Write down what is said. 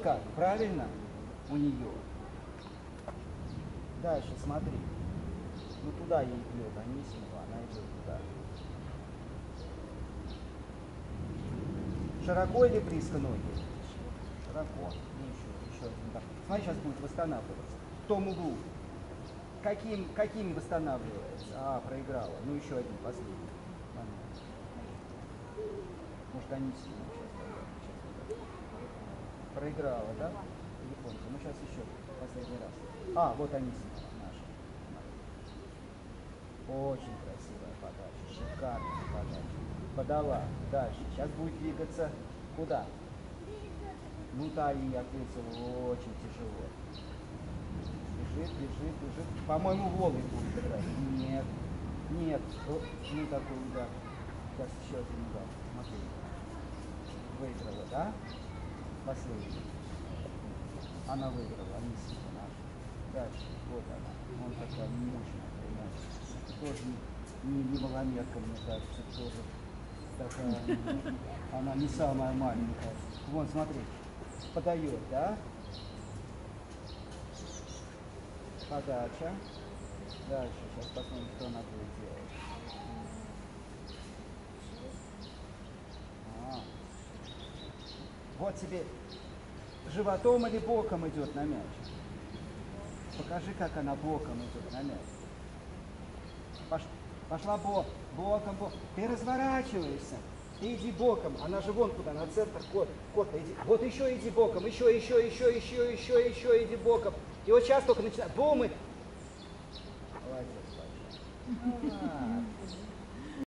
как, правильно? У нее. Дальше смотри. Ну туда ей бьет, Анисимова, она идет туда. Широко или близко ноги? Широко. Ну еще один. Да. Смотри, сейчас будет восстанавливаться. В том углу. Каким восстанавливается? А, проиграла. Ну еще один, последний. Может, Анисимова сейчас. Проиграла, да? Японка. Ну сейчас еще последний раз. А, вот Анисимова наша. Очень красивая подача, шикарная подача. Подала. Дальше. Сейчас будет двигаться куда? Ну, Талии ответила очень тяжело. Бежит. По-моему, голый будет играть. Нет. Ну, такой удар. Сейчас еще один удар. Смотри. Выиграла, да? Последний. Она выиграла, Анисимова наша. Дальше. Вот она. Он такая мощная. Тоже не маломерка, мне кажется, тоже такая, она не самая маленькая. Вон, смотри, подает, да? Подача. Дальше, сейчас посмотрим, что она будет делать. Вот тебе животом или боком идет на мяч. Покажи, как она боком идет на мяч. Пошла боком. Ты разворачиваешься. Ты иди боком. Она же вон куда, на центр. Кот, иди. Вот еще иди боком. Еще иди боком. И вот сейчас только начинает. Бум и... Молодец, большой.